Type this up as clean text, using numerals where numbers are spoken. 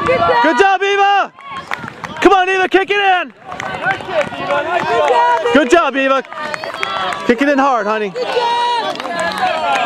Good job, Eva! Come on, Eva, kick it in! Good job, Eva! Kick it in hard, honey.